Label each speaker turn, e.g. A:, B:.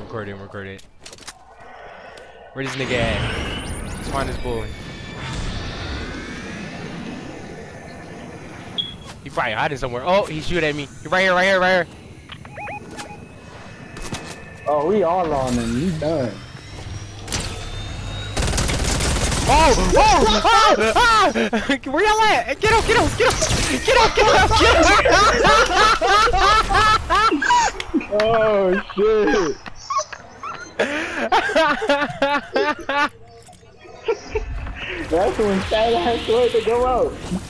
A: I'm recording. Where this nigga at? Let's find this boy. He probably hiding somewhere. Oh, he shoot at me. He right here, right here, right here.
B: Oh, we all on him. You done.
A: Oh! Oh! Ah! Ah! Where y'all at? Get up! Get up! Get up! Get up! Get up! Get up!
B: Oh shit! That's when Skyline started to go out.